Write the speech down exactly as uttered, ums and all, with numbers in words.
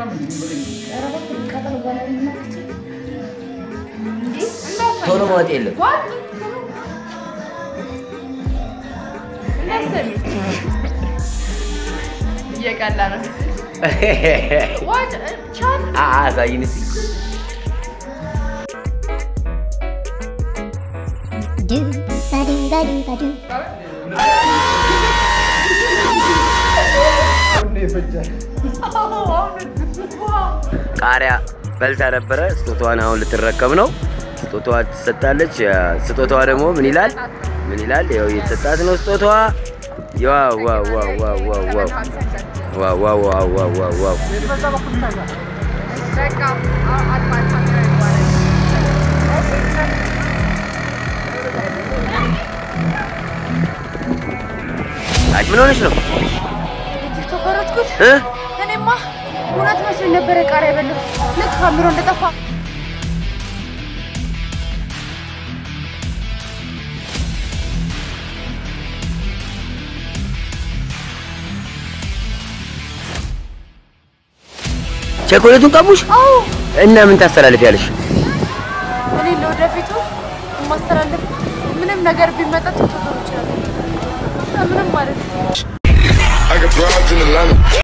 ቶሎ ማውጣት የለም እየቀላ ነው what chat ah sayini si do badu badu badu ቃሪያ በልታ ነበረ ስጦታዋን አሁን ልትረከብ ነው ስጦታዋ ተሰጣለች ስጦታዋ ደግሞ ምን ይላል ምን ይላል ያው የተሰጣት ነው ስጦታዋ ዋው ዋው ዋው ዋው ዋው ዋው ዋው ዋው ዋው ዋው ዋው አይ ምን ሆነሽ ነው ተቆረጥኩት እ እኔማ እውነት መስሎኝ ነበር ቃሪያ በለው ልክ ካሜራው እንደጠፋ ቸኮሌቱን ቀሙሽ አው እና ምን ታስተላልፊያለሽ እኔ ለወደፊቱ ማስተላለፍ ምንም ነገር ቢመጣ ተፈጥሮ ይችላል ምንም ማለት